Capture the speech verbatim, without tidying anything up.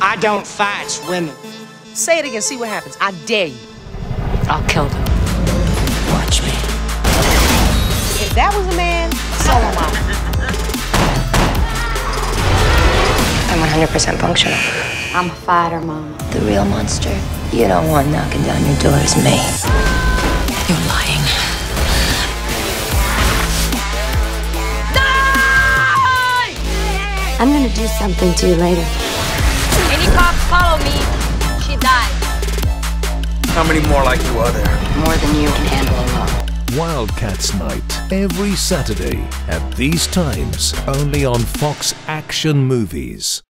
I don't fight women. Say it again, see what happens. I dare you. I'll kill them. Watch me. If that was a man, so am I. I'm one hundred percent functional. I'm a fighter, Mama. The real monster you don't want knocking down your door is me. You're lying. I'm gonna do something to you later. Any cops follow me, she dies. How many more like you are there? More than you can handle alone. Wildcats Night, every Saturday at these times, only on Fox Action Movies.